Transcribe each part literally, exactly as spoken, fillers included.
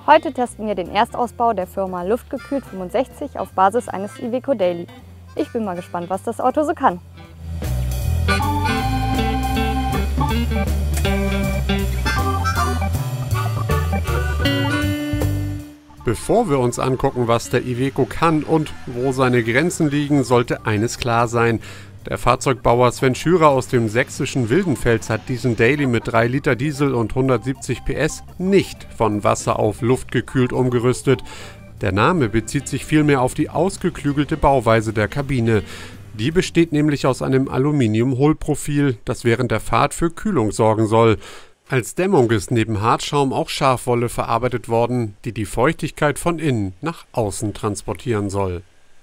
Heute testen wir den Erstausbau der Firma Luftgekühlt fünfundsechzig auf Basis eines Iveco Daily. Ich bin mal gespannt, was das Auto so kann. Bevor wir uns angucken, was der Iveco kann und wo seine Grenzen liegen, sollte eines klar sein. Der Fahrzeugbauer Sven Schürer aus dem sächsischen Wildenfels hat diesen Daily mit drei Liter Diesel und hundertsiebzig P S nicht von Wasser auf Luft gekühlt umgerüstet. Der Name bezieht sich vielmehr auf die ausgeklügelte Bauweise der Kabine. Die besteht nämlich aus einem Aluminium-Hohlprofil, das während der Fahrt für Kühlung sorgen soll. Als Dämmung ist neben Hartschaum auch Schafwolle verarbeitet worden, die die Feuchtigkeit von innen nach außen transportieren soll.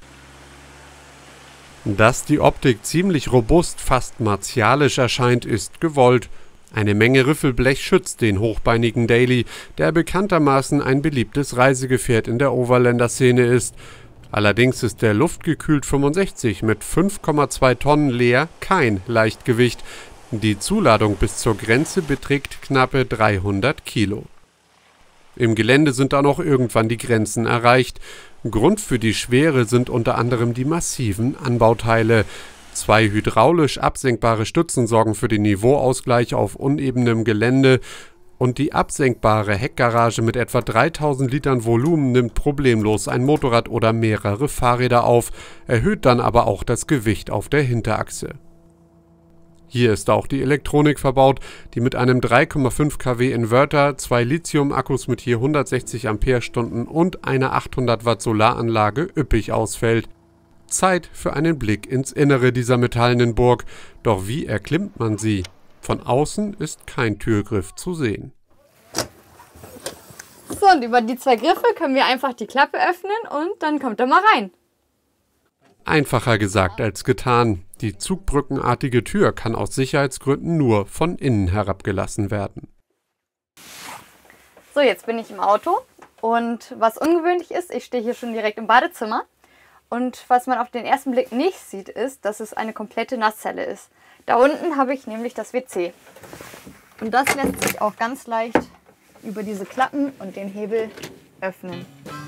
Dass die Optik ziemlich robust, fast martialisch erscheint, ist gewollt. Eine Menge Riffelblech schützt den hochbeinigen Daily, der bekanntermaßen ein beliebtes Reisegefährt in der Overlander-Szene ist. Allerdings ist der Luftgekühlt fünfundsechzig mit fünf Komma zwei Tonnen leer kein Leichtgewicht. Die Zuladung bis zur Grenze beträgt knappe dreihundert Kilo. Im Gelände sind dann auch irgendwann die Grenzen erreicht. Grund für die Schwere sind unter anderem die massiven Anbauteile. Zwei hydraulisch absenkbare Stützen sorgen für den Niveauausgleich auf unebenem Gelände und die absenkbare Heckgarage mit etwa dreitausend Litern Volumen nimmt problemlos ein Motorrad oder mehrere Fahrräder auf, erhöht dann aber auch das Gewicht auf der Hinterachse. Hier ist auch die Elektronik verbaut, die mit einem drei Komma fünf Kilowatt Inverter, zwei Lithium-Akkus mit je hundertsechzig Ampere-Stunden und einer achthundert Watt Solaranlage üppig ausfällt. Zeit für einen Blick ins Innere dieser metallenen Burg. Doch wie erklimmt man sie? Von außen ist kein Türgriff zu sehen. So, und über die zwei Griffe können wir einfach die Klappe öffnen und dann kommt er mal rein. Einfacher gesagt als getan. Die zugbrückenartige Tür kann aus Sicherheitsgründen nur von innen herabgelassen werden. So, jetzt bin ich im Auto und was ungewöhnlich ist, ich stehe hier schon direkt im Badezimmer und was man auf den ersten Blick nicht sieht, ist, dass es eine komplette Nasszelle ist. Da unten habe ich nämlich das W C und das lässt sich auch ganz leicht über diese Klappen und den Hebel öffnen.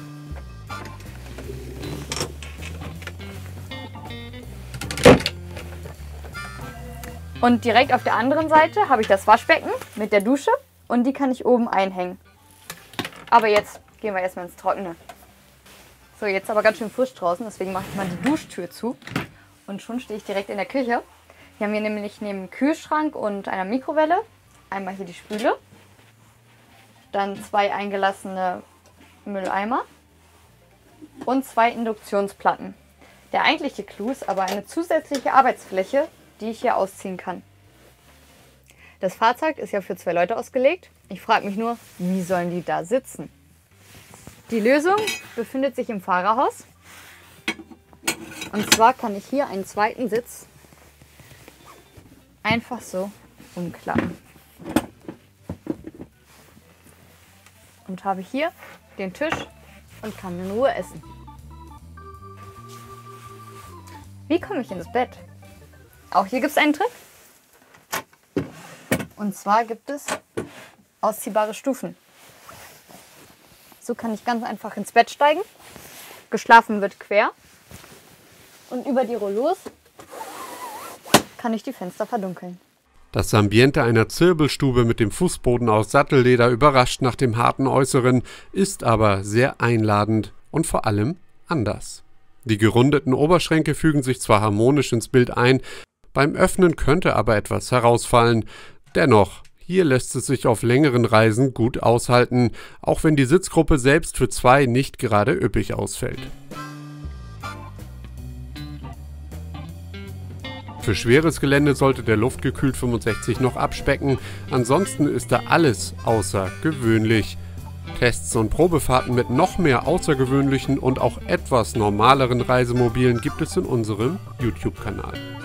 Und direkt auf der anderen Seite habe ich das Waschbecken mit der Dusche und die kann ich oben einhängen. Aber jetzt gehen wir erstmal ins Trockene. So, jetzt aber ganz schön frisch draußen, deswegen mache ich mal die Duschtür zu. Und schon stehe ich direkt in der Küche. Hier haben wir nämlich neben dem Kühlschrank und einer Mikrowelle einmal hier die Spüle. Dann zwei eingelassene Mülleimer und zwei Induktionsplatten. Der eigentliche Clou ist aber eine zusätzliche Arbeitsfläche, die ich hier ausziehen kann. Das Fahrzeug ist ja für zwei Leute ausgelegt. Ich frage mich nur, wie sollen die da sitzen? Die Lösung befindet sich im Fahrerhaus. Und zwar kann ich hier einen zweiten Sitz einfach so umklappen. Und habe hier den Tisch und kann in Ruhe essen. Wie komme ich ins Bett? Auch hier gibt es einen Trick. Und zwar gibt es ausziehbare Stufen. So kann ich ganz einfach ins Bett steigen. Geschlafen wird quer. Und über die Rollos kann ich die Fenster verdunkeln. Das Ambiente einer Zirbelstube mit dem Fußboden aus Sattelleder überrascht nach dem harten Äußeren, ist aber sehr einladend und vor allem anders. Die gerundeten Oberschränke fügen sich zwar harmonisch ins Bild ein, beim Öffnen könnte aber etwas herausfallen. Dennoch, hier lässt es sich auf längeren Reisen gut aushalten, auch wenn die Sitzgruppe selbst für zwei nicht gerade üppig ausfällt. Für schweres Gelände sollte der Luftgekühlt fünfundsechzig noch abspecken, ansonsten ist da alles außergewöhnlich. Tests und Probefahrten mit noch mehr außergewöhnlichen und auch etwas normaleren Reisemobilen gibt es in unserem YouTube-Kanal.